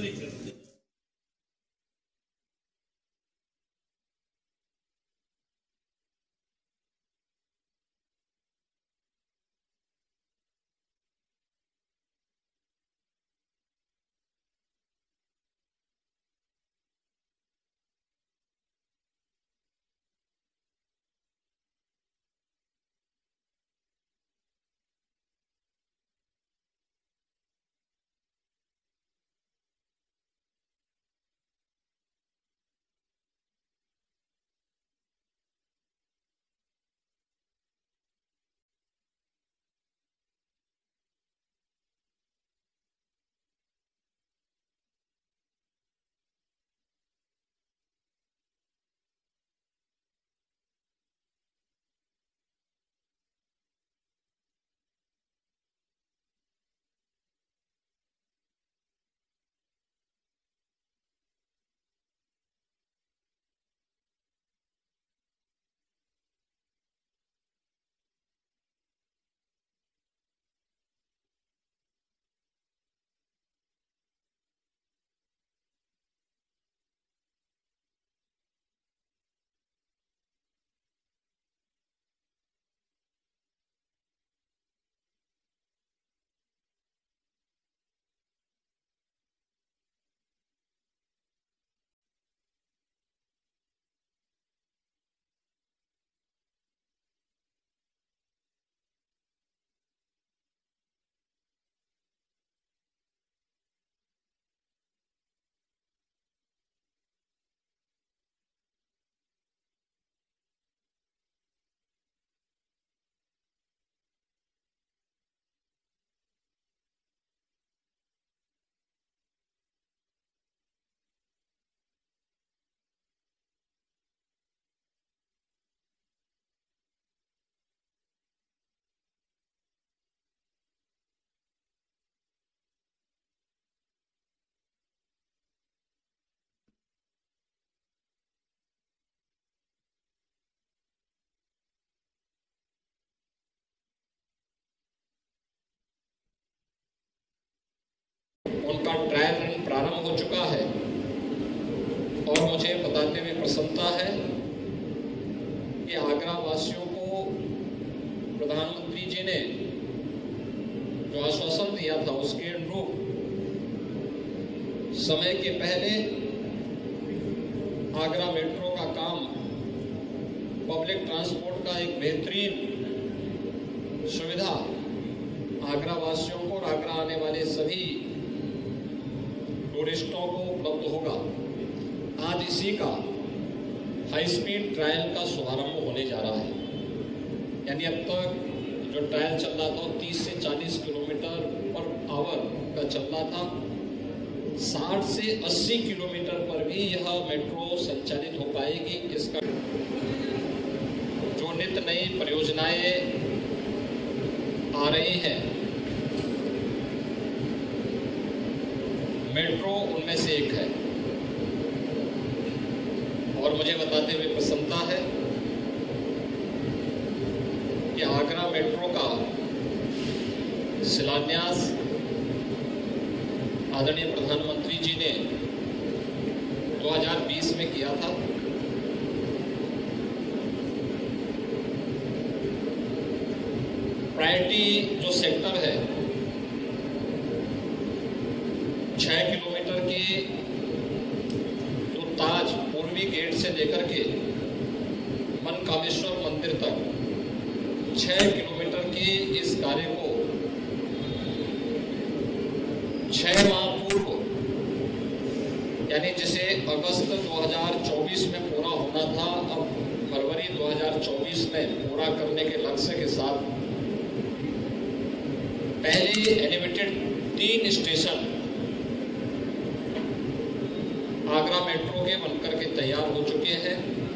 उनका trial run प्रारंभ हो चुका है और मुझे बताते हुए प्रसन्नता है कि आगरा वासियों को प्रधानमंत्री जी ने जो आश्वासन दिया था उसके अनुरूप समय के पहले आगरा मेट्रो का काम, पब्लिक ट्रांसपोर्ट का एक बेहतरीन सुविधा आगरा वासियों को और आगरा आने वाले सभी टूरिस्टों को उपलब्ध होगा। आज इसी का हाई स्पीड ट्रायल का शुभारंभ होने जा रहा है। यानी अब तक जो ट्रायल चल रहा था 30 से 40 किलोमीटर पर आवर का चल रहा था, 60 से 80 किलोमीटर पर भी यह मेट्रो संचालित हो पाएगी। इसका जो नित्य नई परियोजनाएं आ रही हैं, मेट्रो उनमें से एक है। और मुझे बताते हुए प्रसन्नता है कि आगरा मेट्रो का शिलान्यास आदरणीय प्रधानमंत्री जी ने 2020 में किया था। प्रायोरिटी जो सेक्टर है, 6 किलोमीटर के जो ताज पूर्वी गेट से लेकर के मनकामेश्वर मंदिर तक 6 किलोमीटर के इस कार्य को 6 माह पूर्व, यानी जिसे अगस्त 2024 में पूरा होना था, अब फरवरी 2024 में पूरा करने के लक्ष्य के साथ पहले एलिवेटेड 3 स्टेशन आगरा मेट्रो के बनकर के तैयार हो चुके हैं।